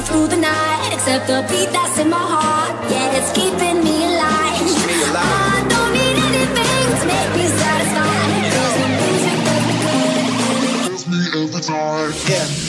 through the night, except the beat that's in my heart. Yeah, it's keeping me alive. I don't need anything to make me satisfied, 'cause the music does me good and it gives me every time. Yeah.